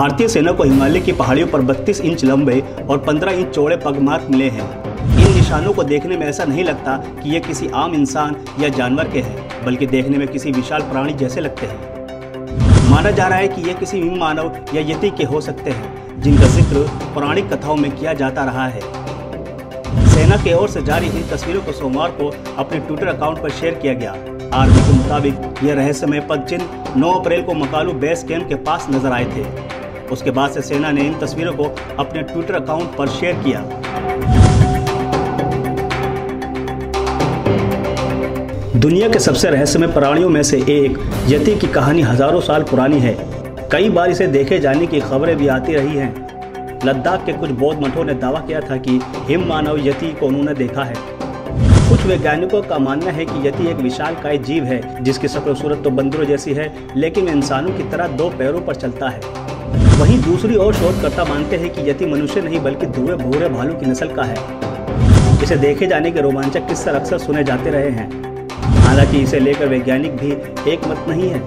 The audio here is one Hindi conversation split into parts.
भारतीय सेना को हिमालय की पहाड़ियों पर 32 इंच लंबे और 15 इंच चौड़े पगमार्क मिले हैं। इन निशानों को देखने में ऐसा नहीं लगता कि ये किसी आम इंसान या जानवर के हैं, बल्कि देखने में किसी विशाल प्राणी जैसे लगते हैं। माना जा रहा है कि ये किसी हिम मानव या यति के हो सकते हैं, जिनका जिक्र पौराणिक कथाओं में किया जाता रहा है। सेना की ओर से जारी इन तस्वीरों को सोमवार को अपने ट्विटर अकाउंट पर शेयर किया गया। आर्मी के मुताबिक यह रहस्यमय पदचिन्ह 9 अप्रैल को मकालू बेस कैंप के पास नजर आए थे। उसके बाद से सेना ने इन तस्वीरों को अपने ट्विटर अकाउंट पर शेयर किया। दुनिया के सबसे रहस्यमय प्राणियों में से एक यति की कहानी हजारों साल पुरानी है। कई बार इसे देखे जाने की खबरें भी आती रही हैं। लद्दाख के कुछ बौद्ध मठों ने दावा किया था कि हिम मानव यति को उन्होंने देखा है। कुछ वैज्ञानिकों का मानना है कि यति एक विशालकाय जीव है, जिसकी शक्ल सूरत तो बंदरों जैसी है, लेकिन इंसानों की तरह 2 पैरों पर चलता है। वहीं दूसरी ओर शोधकर्ता मानते हैं कि यति मनुष्य नहीं बल्कि ध्रुव भूरे भालू की नस्ल का है। इसे देखे जाने के रोमांचक किस्से अक्सर सुने जाते रहे हैं। हालांकि इसे लेकर वैज्ञानिक भी एक मत नहीं है।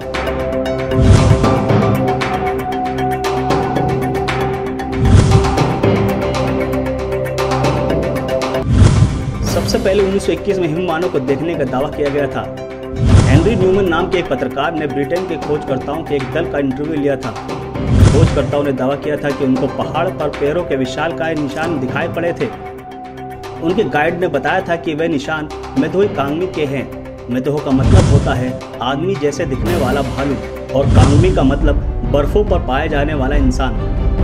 सबसे पहले 1921 में हिम मानव को देखने का दावा किया गया था। हेनरी न्यूमैन नाम के एक पत्रकार ने ब्रिटेन के खोजकर्ताओं के एक दल का इंटरव्यू लिया था। खोजकर्ताओं ने दावा किया था कि उनको पहाड़ पर पैरों के विशालकाय निशान दिखाई पड़े थे। उनके गाइड ने बताया था कि वे निशान मेदोही कांगमी के हैं। मेदोह का मतलब होता है आदमी जैसे दिखने वाला भालू, और कांगमी का मतलब बर्फों पर पाए जाने वाला इंसान।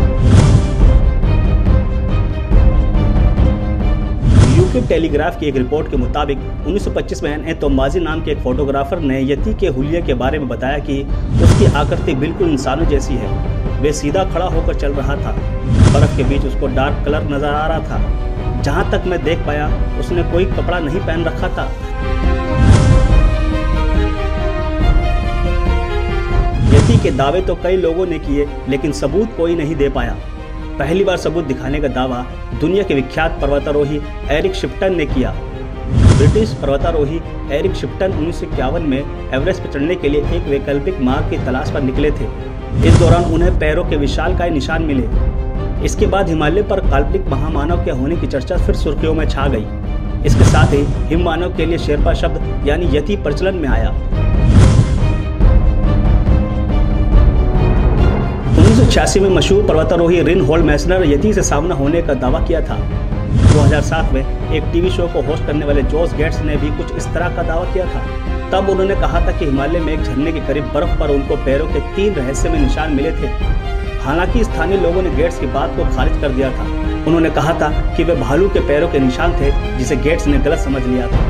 यूके टेलीग्राफ की एक रिपोर्ट के मुताबिक 1925 में एन तोमाजी नाम के एक फोटोग्राफर ने यति के हुलिये के बारे में बताया कि उसकी आकृति बिल्कुल इंसानों जैसी है। वे सीधा खड़ा होकर चल रहा था। बर्फ के बीच उसको डार्क कलर नजर आ रहा था। जहां तक मैं देख पाया, उसने कोई कपड़ा नहीं पहन रखा था। यति के दावे तो कई लोगों ने किए, लेकिन सबूत कोई नहीं दे पाया। पहली बार सबूत दिखाने का दावा दुनिया के विख्यात पर्वतारोही एरिक शिप्टन ने किया। ब्रिटिश पर्वतारोही एरिक शिप्टन 1951 में एवरेस्ट पर चढ़ने के लिए एक वैकल्पिक मार्ग की तलाश पर निकले थे। इस दौरान उन्हें पैरों के विशालकाय निशान मिले। इसके बाद हिमालय पर काल्पनिक महामानव के होने की चर्चा फिर सुर्खियों में छा गई। इसके साथ ही हिम मानव के लिए शेरपा शब्द यानी यति प्रचलन में आया। 1986 में मशहूर पर्वतारोही रिनहोल्ड मैसनर यति से सामना होने का दावा किया था। 2007 में एक टीवी शो को होस्ट करने वाले जोस गेट्स ने भी कुछ इस तरह का दावा किया था। तब उन्होंने कहा था कि हिमालय में एक झरने के करीब बर्फ पर उनको पैरों के 3 रहस्यमय निशान मिले थे। हालांकि स्थानीय लोगों ने गेट्स की बात को खारिज कर दिया था। उन्होंने कहा था कि वे भालू के पैरों के निशान थे, जिसे गेट्स ने गलत समझ लिया था।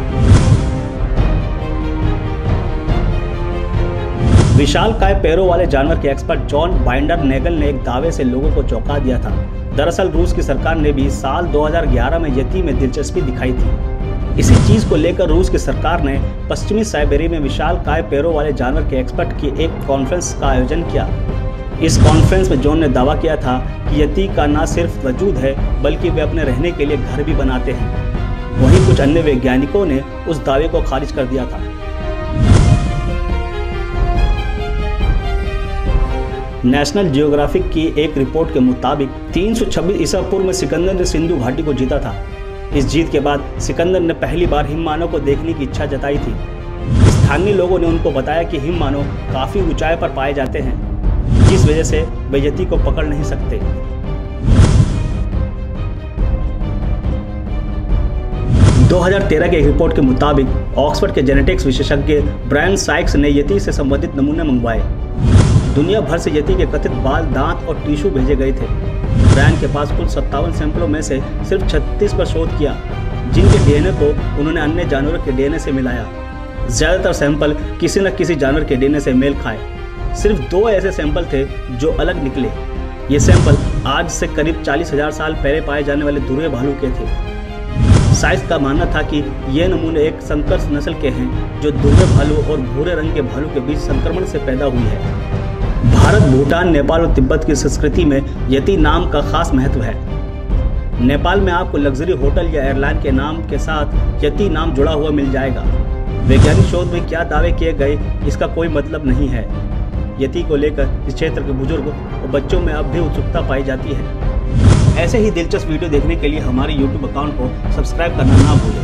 विशालकाय पैरों वाले जानवर के एक्सपर्ट जॉन बाइंडर नेगल ने एक दावे से लोगों को चौंका दिया था। दरअसल रूस की सरकार ने भी साल 2011 में यति में दिलचस्पी दिखाई थी। इसी चीज को लेकर रूस की सरकार ने पश्चिमी साइबेरिया में विशालकाय पैरों वाले जानवर के एक्सपर्ट की एक कॉन्फ्रेंस का आयोजन किया। इस कॉन्फ्रेंस में जॉन ने दावा किया था कि यति का न सिर्फ वजूद है, बल्कि वे अपने रहने के लिए घर भी बनाते हैं। वहीं कुछ अन्य वैज्ञानिकों ने उस दावे को खारिज कर दिया था। नेशनल जियोग्राफिक की एक रिपोर्ट के मुताबिक 326 ईसा पूर्व में सिकंदर ने सिंधु घाटी को जीता था। इस जीत के बाद सिकंदर ने पहली बार हिम मानव को देखने की इच्छा जताई थी। स्थानीय लोगों ने उनको बताया कि हिम मानव काफी ऊंचाई पर पाए जाते हैं, जिस वजह से वे यति को पकड़ नहीं सकते। – 2013 के एक रिपोर्ट के मुताबिक ऑक्सफोर्ड के जेनेटिक्स विशेषज्ञ ब्रायन साइक्स ने यति से संबंधित नमूने मंगवाए। दुनिया भर से यति के कथित बाल, दांत और टिश्यू भेजे गए थे। ब्रायन के पास कुल 57 सैंपलों में से सिर्फ 36 पर शोध किया, जिनके डीएनए को उन्होंने अन्य जानवरों के डीएनए से मिलाया। ज्यादातर सैंपल किसी न किसी जानवर के डीएनए से मेल खाए। सिर्फ 2 ऐसे सैंपल थे जो अलग निकले। ये सैंपल आज से करीब 40,000 साल पहले पाए जाने वाले ध्रुव भालू के थे। साइंस का मानना था कि ये नमूने एक संकर नस्ल के हैं, जो ध्रुव भालू और भूरे रंग के भालू के बीच संक्रमण से पैदा हुई है। भारत, भूटान, नेपाल और तिब्बत की संस्कृति में यति नाम का खास महत्व है। नेपाल में आपको लग्जरी होटल या एयरलाइन के नाम के साथ यति नाम जुड़ा हुआ मिल जाएगा। वैज्ञानिक शोध में क्या दावे किए गए, इसका कोई मतलब नहीं है। यति को लेकर इस क्षेत्र के बुजुर्ग और बच्चों में अब भी उत्सुकता पाई जाती है। ऐसे ही दिलचस्प वीडियो देखने के लिए हमारे YouTube अकाउंट को सब्सक्राइब करना ना भूलें।